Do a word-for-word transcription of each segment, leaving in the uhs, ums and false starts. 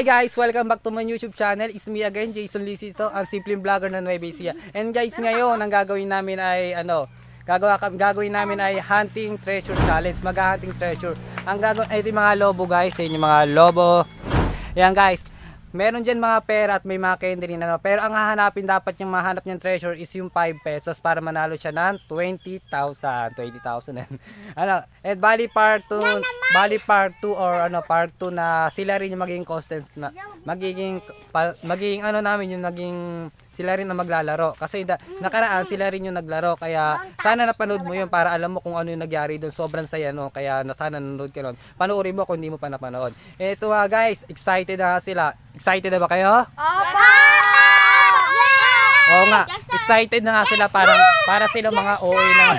Hi guys! Welcome back to my YouTube channel. It's me again, Jason Licito, ang simpleng vlogger ng Nueva Ecija. And guys, ngayon, ang gagawin namin ay, ano, gagawa, gagawin namin ay hunting treasure challenge. Mag-hunting treasure. Ang gagawin, ito yung mga lobo guys, yun yung mga lobo. Yan guys, meron dyan mga pera at may mga candy rin, ano. Pero ang hahanapin dapat yung mahanap niyang treasure is yung five pesos para manalo siya ng twenty thousand. twenty thousand. Ano, and bali part two, bali part two or ano, part two na sila rin yung magiging contestants na magiging pa, magiging ano namin yung naging sila rin na maglalaro kasi da, nakaraan sila rin yung naglaro, kaya sana napanood mo yun para alam mo kung ano yung nagyari doon. Sobrang saya, no, kaya na sana nanonood ka nun, panoorin mo kung hindi mo pa napanood. Eto nga guys, excited na sila. Excited na ba kayo? Opo! Oo nga, excited na nga sila para, para sila mga O A na.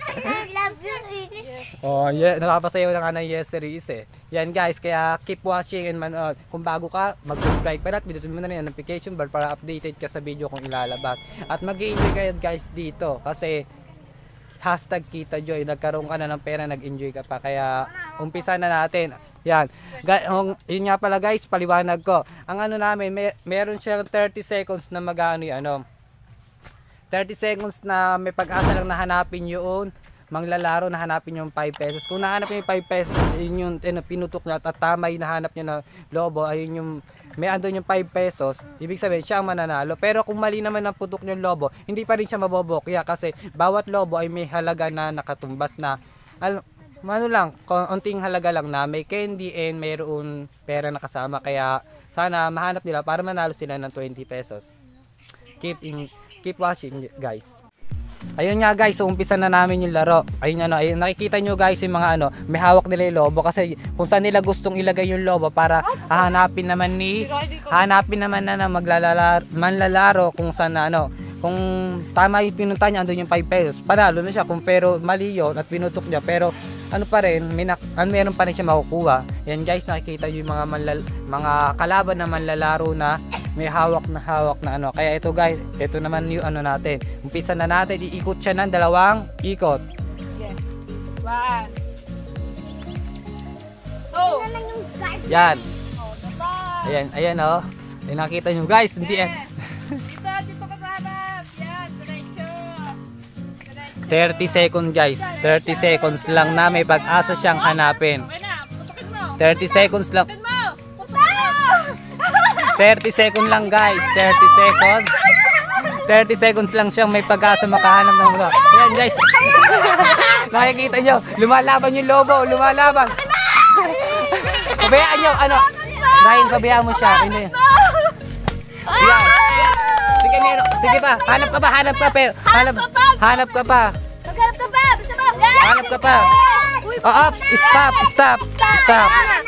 Oh, yeah, napapasayaw na nga ng yes series eh. Yan guys, kaya keep watching and man, uh, kung bago ka, mag-subscribe pa at pindutin mo na rin ang notification bell para updated ka sa video kung ilalabas. At mag-enjoy kayo guys dito kasi hashtag Kita Joy, nagkaroon ka na ng pera, nag-enjoy ka pa. Kaya umpisa na natin. Yan. Yun nga pala guys, paliwanag ko. Ang ano namin, may, meron siyang thirty seconds na mag-ano yung ano. thirty seconds na may pag-asa lang na hanapin yun. Manglalaro na hanapin yung five pesos. Kung nahanap niyo yung five pesos, yun yung eh, pinutok niya at tama yung nahanap niya na lobo, ayun yung may andun yung five pesos, ibig sabihin siya ang mananalo. Pero kung mali naman ang putok yung lobo, hindi pa rin siya mabobokya kasi bawat lobo ay may halaga na nakatumbas na ano, ano lang, konting halaga lang na may candy and mayroon pera na kasama. Kaya sana mahanap nila para manalo sila ng twenty pesos. Keep in, keep watching guys. Ayun nga guys, so umpisa na namin yung laro. Ayun ano, ayun, nakikita nyo guys yung mga ano, may hawak nila yung lobo kasi kung saan nila gustong ilagay yung lobo para hahanapin naman ni hahanapin naman na, na maglalaro, manlalaro kung saan na, ano, kung tama yung pinunta niya, andun yung five pesos, panalo na siya. Kung pero mali yun at pinutok niya, pero ano pa rin, may na, ano, meron pa rin siya makukuha. Yan guys, nakikita yung mga manlal, mga kalaban na manlalaro na may hawak na hawak na ano. Kaya ito guys, ito naman yung ano natin. Umpisa na natin, iikot siya ng dalawang ikot. Yes. One. Two. Yan. Oh, baba. Ayan, ayan oh. Ay, nakita nyo guys, hindi yan. Dito, dito ka sa harap. Yan, diretso. Diretso. thirty seconds guys. thirty seconds lang na may pag-asa siyang hanapin. Okay na, putukin mo. thirty seconds lang. Putukin mo. Putukin mo. thirty seconds lang guys. thirty seconds. thirty seconds lang siyang may pag-asa makahanap ng mga. Ayan guys. Nakikita nyo, lumalaban yung lobo, lumalaban. Pabayaan nyo, ano, Ryan, pabayaan mo siya. Ano yun? Yan. Sige, meron. Sige pa, hanap ka pa, hanap ka pero, hanap, hanap ka pa. Maghanap ka pa. Bisa pa. Hanap ka pa. Oh, up, stop, stop, stop.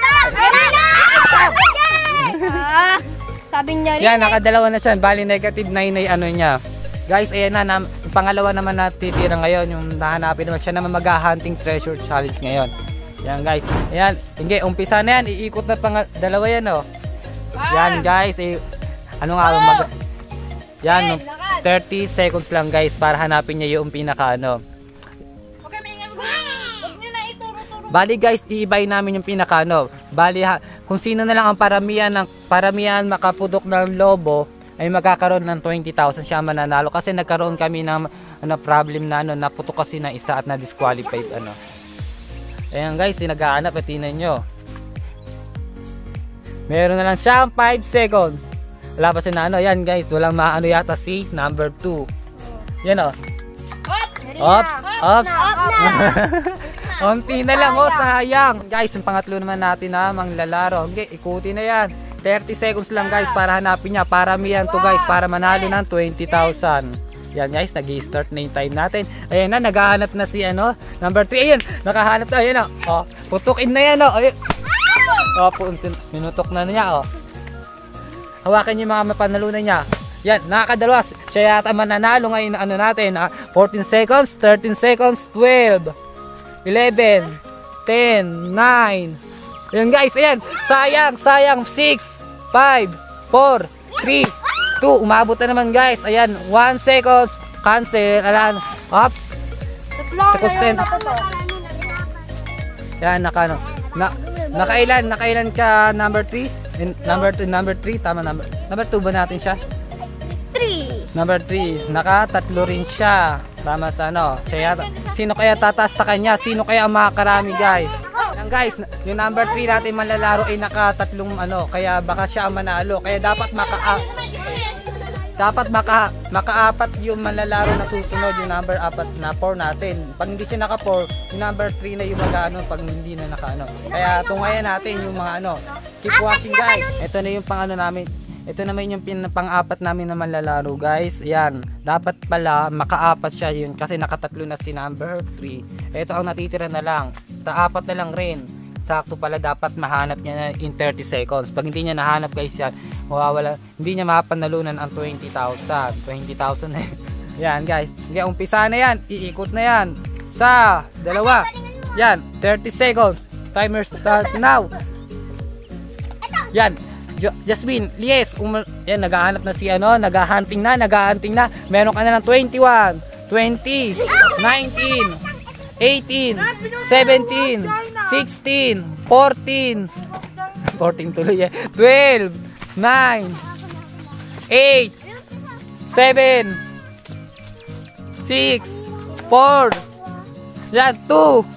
Ah, sabi niya rin. Yan, nakadalawa na siya. Bali negative nine ay ano niya. Guys, ayan na, na pangalawa naman na titira ngayon. Yung nahanapin naman siya naman mag-hunting treasure challenge ngayon. Yan guys. Ayan, hindi, umpisa na yan. Iikot na pang dalawa yan oh. Yan guys, eh, ano nga mag yan, thirty seconds lang guys para hanapin niya yung pinaka ano. Okay, may ingay mo. Huwag niyo na ituro-turo. Bali guys, iibay namin yung pinaka ano. Bali ha, kung sino na lang ang paramihan ng paramihan makapudok ng lobo ay magkakaroon ng twenty thousand, siya mananalo kasi nagkaroon kami ng ano problem na ano, naputok kasi na isa at na disqualified ano. Ayan guys, sinagaanap at tingnan nyo. Meron na lang siyang five seconds. Wala pa siya na ano. Yan guys, walang maano yata si number two. Yan o. Ops, ops. Unti na lang oh, sayang. Guys, yung pangatlo naman natin na manglalaro. Okay, ikutin na yan. thirty seconds lang guys para hanapin niya. Paramihan to guys para manalo ng twenty thousand. Yan guys, nag-i-start na yung time natin. Ayan na, naghahanap na si ano, number three. Ayan, nakahanap na. Ayan o. Oh, putukin na yan o. Oh. Ayan. Oh, minutok na niya oh. Hawakan niyo mga mapanalunan niya. Yan, nakakadalawa. Siya yata mananalo ngayon ano natin. Ah, fourteen seconds, thirteen seconds, twelve, eleven, ten, nine. Ayan guys, ayan. Sayang, sayang. six, five, four, three, two. Umabot na naman guys. Ayan, one seconds. Cancel. Alan. Ops. Circumstance. Yan, naka, no. Na, nakailan? Nakailan ka number three? In, number two, number three, tama number. Number two ba natin siya? Three. Number three, nakatatlo rin siya. Tama sa ano? Siya yata. Sino kaya tataas sa kanya? Sino kaya ang makakarami, guys? Yan guys, yung number three natin manlalaro ay nakatatlong ano, kaya baka siya ang manalo. Kaya dapat maka dapat maka makaapat yung manlalaro na susunod, yung number apat na four natin. Pag hindi siya naka four, yung number three na yung mag-ano pag hindi na naka ano. Kaya tungayan natin yung mga ano. Keep watching guys. Ito na yung pang ano namin. Ito naman yung pin, pang-apat namin na manlalaro guys. Ayan, dapat pala makaapat siya yun kasi nakatatlo na si number three. Ito ang natitira na lang. Taapat na lang rin. Sakto pala dapat mahanap niya na in thirty seconds. Pag hindi niya nahanap guys yan, mawawala. Hindi niya mapanalunan ang twenty thousand. twenty thousand na yan guys. Kaya umpisa na yan. Iikot na yan. Sa dalawa. Yan, thirty seconds. Timer start now. Yan. Jasmine, Lies, um, yan, naghahanap na si ano, naghahunting na, naghahunting na. Meron ka na ng twenty-one, twenty, nineteen, eighteen, seventeen, sixteen, fourteen, fourteen tuloy yan, twelve, nine, eight, seven, six, four, yan, two,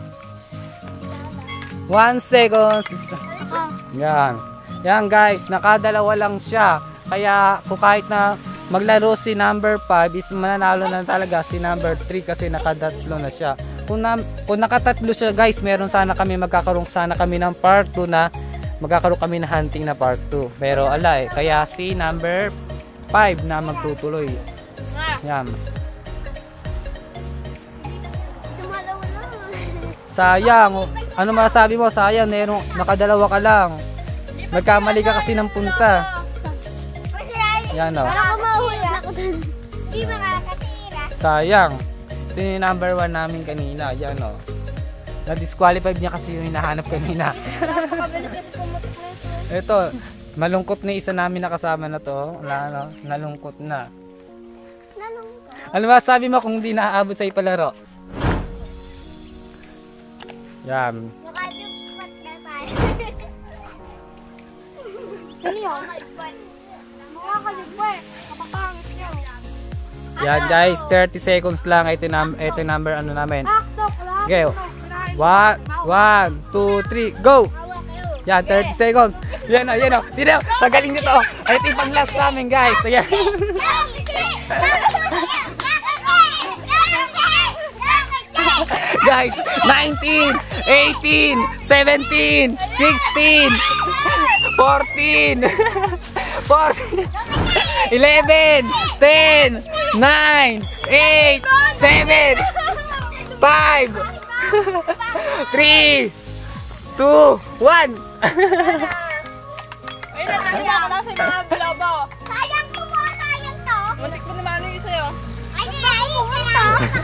one seconds. Yan. Yan guys, nakadalawa lang siya. Kaya kung kahit na maglaro si number five, is mananalo na talaga si number three kasi nakatatlo na siya. Kung, na, kung nakatatlo siya guys, meron sana kami magkakaroon sana kami ng part two na magkakaroon kami na hunting na part two. Pero ala eh, kaya si number five na magtutuloy. Yan. Sayang. Ano masasabi mo? Sayang, meron, nakadalawa ka lang. Nagkamali ka kasi ng punta. Yan o. Ako mahuhulog na ako dun. Hindi makakatira. Sayang. Ito yung number one namin kanina. Yan o. Na-disqualified niya kasi yung hinahanap kanina. Napakabilis kasi pumutok na ito. Ito, malungkot na isa namin nakasama na to. Wala, ano, nalungkot na. Nalungkot. Ano ba sabi mo kung hindi naaabot sa ipalaro? Yan. Nakadukot na tayo. Ano yun? Makakalibay. Kapapangit nyo. Yan guys, thirty seconds lang. Ito yung ito yung number ano namin. Aktok. Okay. One, one, two, three, go! Yan, thirty seconds. Yan o, yan o. Dito, pagaling nito. Ay, ito yung pang last namin guys. Ayan. Guys, nineteen, eighteen, seventeen, sixteen, fourteen, fourteen, eleven, ten, nine, eight, seven, five, three, two, one. Ay, natahiya ka na sa mga bulabaw. Sayang mo mo, sayang to. Muntik mo naman yung sa'yo. Ay, ay, ito.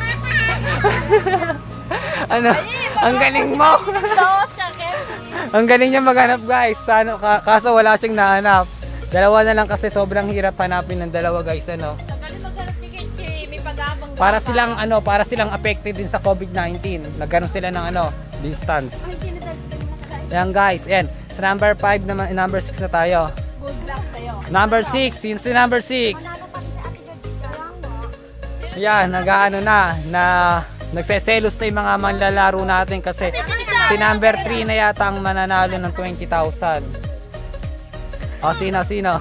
Ano? Ang galing mo. Ito, sakit. Ang galing niya maghanap guys. Ano, kaso wala siyang nahanap. Dalawa na lang kasi sobrang hirap hanapin ng dalawa guys ano. Tagalin maghanap ni Kenchi, may pag-abang Para silang ano, para silang affected din sa COVID nineteen. Nagkaroon sila ng ano, distance. Yan guys, yan. Sa number five naman, number six na tayo. good luck sa'yo. Number six, yun si number six. Yan, nag-ano na, na nagseselos na yung mga manlalaro natin kasi si number three na yata ang mananalo ng twenty thousand. O, sino, sino?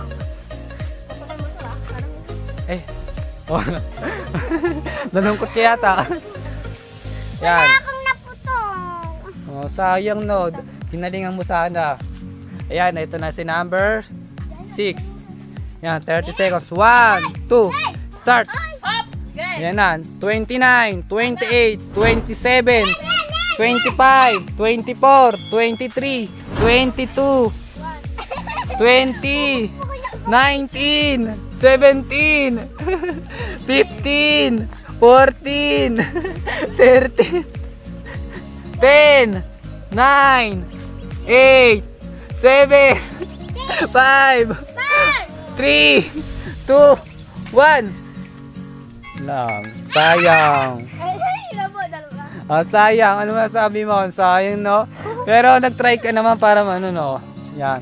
Eh, oh, nalungkot ka yata. Yan. Akong naputong. Oh, sayang no. Hinalingan mo sana. Ayan, ito na si number six. Yan, thirty seconds. one, two, start. Up! Okay. Yan na. twenty-nine, twenty-eight, twenty-seven, twenty-five, twenty-four, twenty-three, twenty-two, twenty, nineteen, seventeen, fifteen, fourteen, thirteen, ten, nine, eight, seven, five, three, two, one. Lang. Sayang. Ah, sayang. Ano masabi mo? Sayang, no? Pero nag-try ka naman para ano, no? Yan.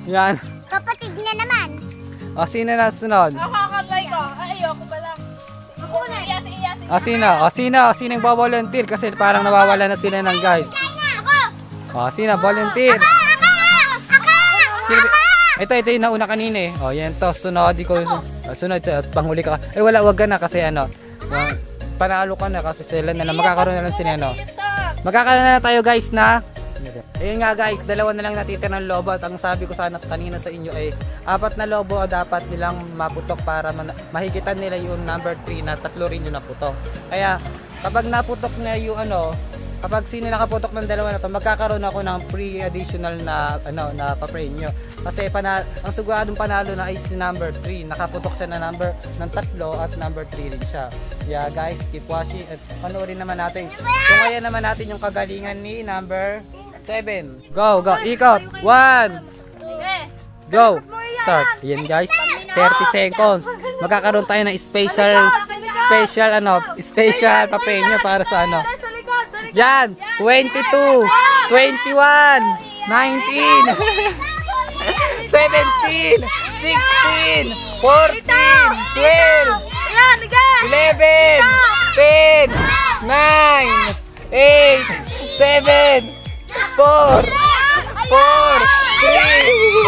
Yan. Kapatid niya naman. O, sino na sunod? Ako kakagay ko. Ay, ayoko ba lang. Ako na. Iyasi, iyasi. O, sino? O, sino? Sino yung volunteer? Kasi parang nawawala na sila ng guys. Ako! O, sino? Volunteer. Ako! Ako! Sino? Ito, ito yung nauna kanina eh. O, yan to. Sunod. Ikaw. O, sunod. At panghuli ka. Eh, wala. Wag ka na kasi ano. o, Panalo ka na kasi sila na lang. Magkakaroon na lang sila ano. Magkakaroon na lang tayo guys na. Ayun nga guys, dalawa na lang natitira ng lobo at ang sabi ko sana kanina sa inyo ay apat na lobo dapat nilang maputok para man- mahigitan nila yung number three na tatlo rin yung naputok. Kaya kapag naputok na yung ano, kapag sino nakaputok ng dalawa na to, magkakaroon ako ng free additional na ano na pa-premium. Kasi pana ang siguradong panalo na ay si number three. Nakaputok siya na number ng tatlo at number three rin siya. Yeah guys, keep watching at panoorin naman natin. Kung kaya naman natin yung kagalingan ni number seven. Go, go. Ikot. One. Go. Start. Yan guys. thirty seconds. Magkakaroon tayo ng special special ano, special papenyo para sa ano. Yan. twenty-two, twenty-one, nineteen, seventeen, sixteen, fourteen, twelve, eleven, ten, nine, eight, seven, four, four, three,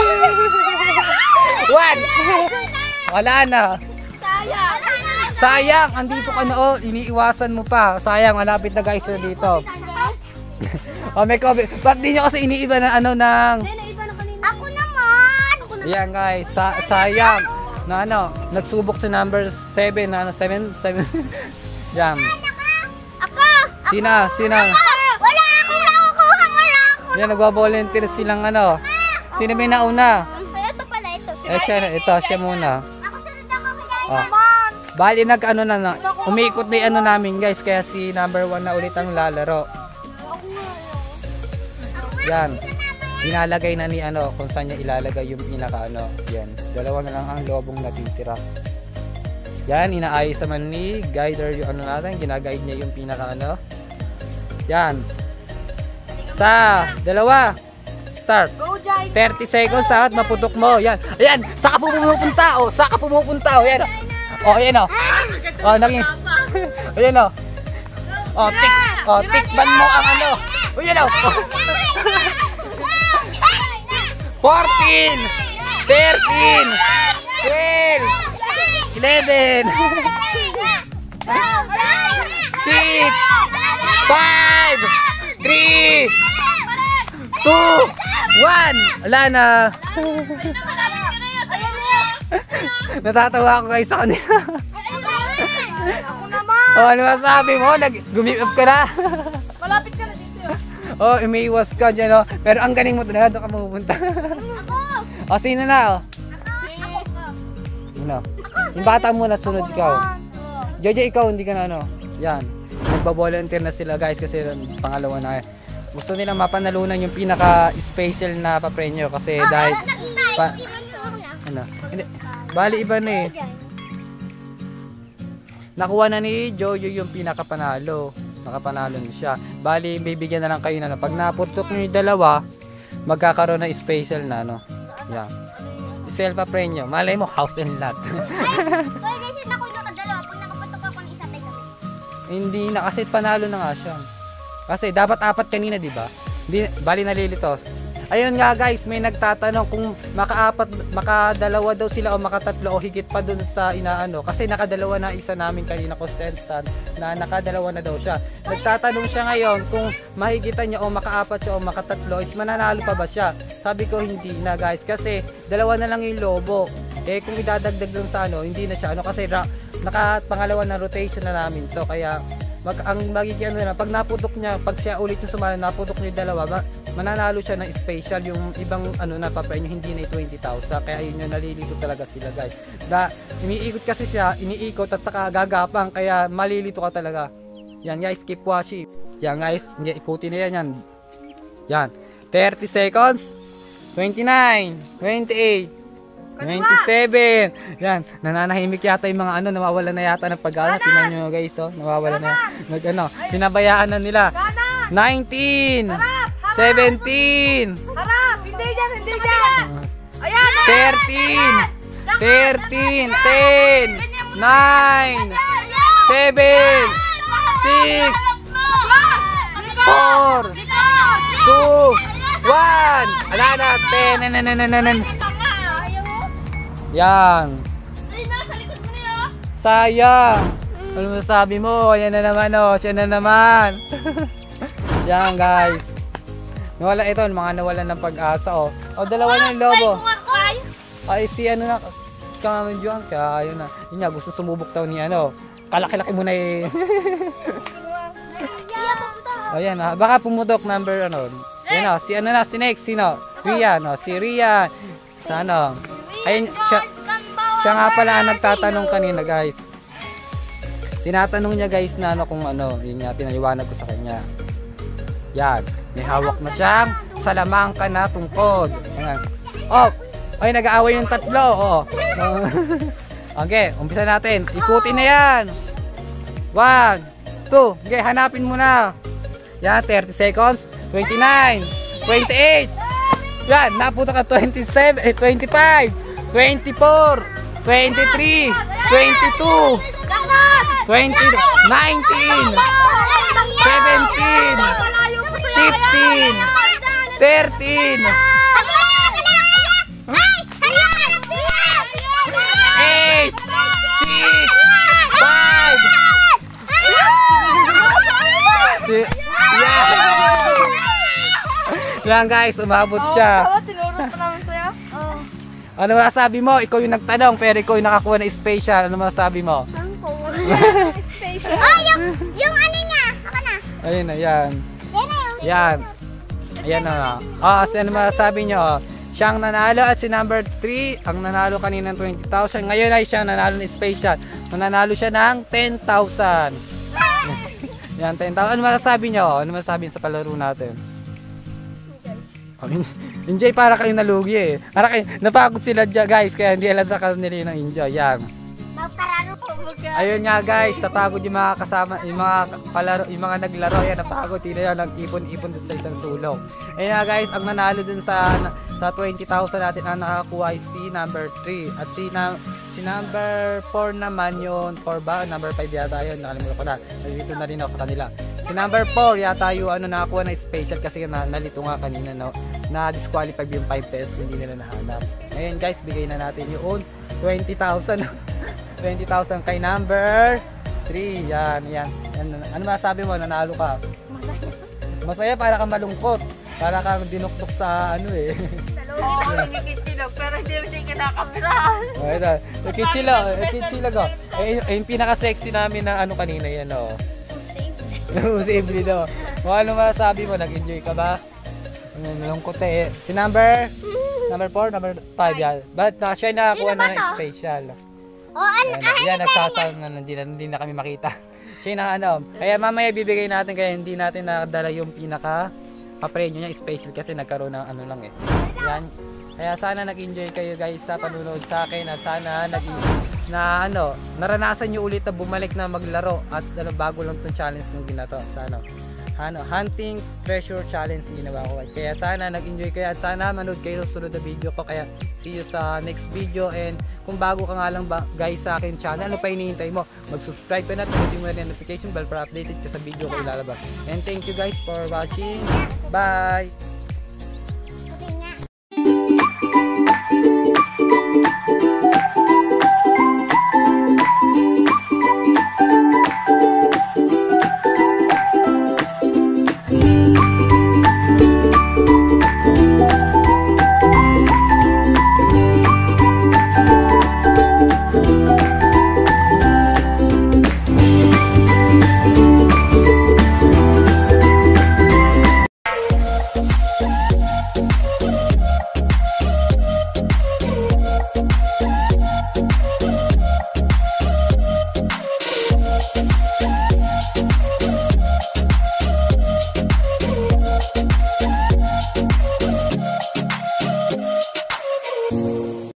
one. Wala na. Sayang, andito ka na oh, iniiwasan mo pa. Sayang, malapit na guys na dito. Oh, may comment. Ba't di nyo kasi iniiba na ano ng... Ako naman! Ako naman! Yan guys, sa sayang. Na ano, nagsubok sa number seven, na ano, seven, seven. Yan. Ako! Sina, sina. Wala akong nakukuha! Wala ako! Yan, nagwa-volunteer silang ano. Sino may nauna? Ito pala, ito. Eh, siya, ito, siya muna. Ako sunod ako kaya Oh. Bali nag ano na, na umiikot na yung ano namin guys, kaya si number one na ulit ang lalaro. Yan. Inalagay na ni ano kung saan niya ilalagay yung pinaka ano. Yan. Dalawa na lang ang lobong natitira. Yan, inaayos naman ni guider yung ano natin, ginaguide niya yung pinaka ano. Yan. Sa dalawa. Start. thirty seconds dapat maputok mo. Yan. Ayan, saka pumupunta oh, saka pumupunta oh. Yan. Oh, ayan oh. Oh, naging. Ayan oh. Oh, tik. Oh, tikman mo ang ano. Oh, ayan oh. fourteen, thirteen, twelve, eleven, six, five, three, two, one. Wala na. Natatawa ako guys sa kanila. Ako naman! Oh, ano masabi mo? Nag-gumip-up ka na? Malapit ka na dito. Oh, umiiwas ka dyan oh. Pero ang galing mo talaga, doon ka mapupunta. Ako! Oh, sino na oh? Sino? Yung bata muna, sunod ikaw. Jojo, ikaw, hindi ka na ano. Yan. Nagbabolunteer na sila guys kasi pangalawa na. Gusto nila mapanalunan yung pinaka-special na papremyo kasi dahil... Pa, ano? Hindi. Bali iba na eh. Nakuha na ni Jojo yung pinakapanalo. Nakapanalo na siya. Bali, bibigyan na lang kayo na. Pag naputok nyo yung dalawa, magkakaroon na special na ano. Yan. Self premium. Malay mo, house and lot. Kaya guys, ako yung nakadalawa. Pag nakapatok ako ng isa tayo kasi. Hindi na kasi panalo na nga siya. Kasi dapat apat kanina, di ba? Hindi, bali nalilito. Ayun nga guys, may nagtatanong kung makaapat, makadalawa daw sila o makatatlo o higit pa dun sa inaano. Kasi nakadalawa na isa namin kanina contestant na nakadalawa na daw siya. Nagtatanong siya ngayon kung mahigitan niya o makaapat siya o makatatlo, is mananalo pa ba siya? Sabi ko hindi na guys kasi dalawa na lang yung lobo. Eh kung idadagdag lang sa ano, hindi na siya ano kasi ra, naka pangalawa na rotation na namin to kaya mag, ang magiging ano na, pag naputok niya, pag siya ulit yung sumala, naputok niya yung dalawa, ma, mananalo siya ng special, yung ibang ano na papain nyo, hindi na twenty thousand, kaya yun yung nalilito talaga sila guys. Da, iniikot kasi siya, iniikot at saka gagapang, kaya malilito ka talaga. Yan guys, keep watching. Yan guys, hindi, ikutin na yan, yan. Yan, thirty seconds, twenty-nine, twenty-eight, twenty-seven. Yan, nananahimik yata yung mga ano, nawawala na yata ng pag-asa. Tingnan nyo guys, oh, nawawala na. Nag ano, pinabayaan na nila. nineteen, seventeen, Harap! Hindi dyan, hindi dyan! thirteen, thirteen, ten, nine, seven, six, four, two, one. Ala na, ten, ten, ten, ten, ten. Yan. Sayang. Ano masabi mo? Yan na naman oh. Siya na naman. Yan guys. Nawala ito. Mga nawalan ng pag-asa oh. O dalawa na yung lobo. Ay si ano na. Kamamedyoan. Kaya ayun na. Yun nga gusto sumubok daw ni ano. Kalaki-laki mo na eh. Ayan ah. Baka pumutok number ano. Yan oh. Si ano na. Si next. Sino? Rian oh. Si Rian. Sa ano. Ayun siya. Siya nga pala ang nagtatanong kanina guys. Tinatanong niya guys na ano kung ano, yun nga pinaliwanag ko sa kanya. Yan, may hawak na siyang salamangka na tungkod. Ayan. Oh, ay nag-aaway yung tatlo. Oh. Okay, umpisa natin. Ikutin na yan. One, two, okay, hanapin mo na. Yan, thirty seconds, twenty-nine, twenty-eight. Yan, napunta ka twenty-seven, eh, twenty-five, twenty-four, twenty-three, twenty-two, twenty, nineteen, seventeen, fifteen, thirteen, eight, six, five. Yeah. Yan guys, umabot siya. Ano masasabi mo? Ikaw yung nagtanong pero ikaw yung nakakuha na special. Ano masasabi mo? Oh, yung, yung ano niya. Ako na. Ayun na, yan. Yan na yung. Yan. Ayan na. Ah, so ano masasabi nyo? Siyang nanalo at si number three, ang nanalo kanina ng twenty thousand. Ngayon ay siyang nanalo ng special. Nanalo siya ng ten thousand. Yan, ten thousand. Ano masasabi nyo? Ano masasabi sa palaro natin? Enjoy para kayo nalugi eh. Para kayo, napagod sila dyan guys, kaya hindi alam sa kanila ng enjoy. Yan. Ayun nga guys, napagod yung mga kasama, yung mga palaro, yung mga naglaro. Yan, napagod. Sila yan, nag-ipon-ipon dun sa isang sulong. Ayun nga guys, ang nanalo dun sa sa twenty thousand natin ang nakakuha ay si number three. At si, na, si number four naman yun, four ba? Number five yata yun, nakalimutan ko na. Nalito na rin ako sa kanila. Si number four yata yung ano, nakakuha na special kasi na, nalito nga kanina, no? Na disqualify yung five test, hindi nila nahanap. Ayun guys, bigay na natin yung twenty thousand. twenty thousand kay number three. Yan, yan, yan. Ano masasabi mo? Nanalo ka? Masaya. Masaya para kang malungkot. Para kang dinuktok sa ano eh. Oo, nakikisilog, pero hindi mo siya kinakamerahan. Oh, ito. Nakikisilog. Nakikisilog oh. Eh, yung pinaka-sexy namin na ano kanina yan oh. Usibli daw. O ano masasabi mo? Nag-enjoy ka ba? Malungkot eh. Si number? Number four? Number five yan. But uh, siya nakakuha na ng special. Oh, ano? Yan, yan nagsasal na hindi na, hindi na kami makita. Siya na ano. Kaya mamaya bibigay natin kaya hindi natin nakadala yung pinaka papremyo niya special kasi nagkaroon ng ano lang eh. Yan. Kaya sana nag-enjoy kayo guys sa panunood sa akin at sana nag na ano, naranasan niyo ulit na bumalik na maglaro at ano, bago lang tong challenge ng ginato. Sana ano, hunting treasure challenge ginawa ko. Kaya sana nag-enjoy kayo at sana manood kayo sa sunod na video ko. Kaya see you sa next video, and kung bago ka nga lang ba, guys sa akin channel, ano pa hinihintay mo? Mag-subscribe ka na at pinutin mo na yung notification bell para updated ka sa video ko ilalabas. And thank you guys for watching. Bye!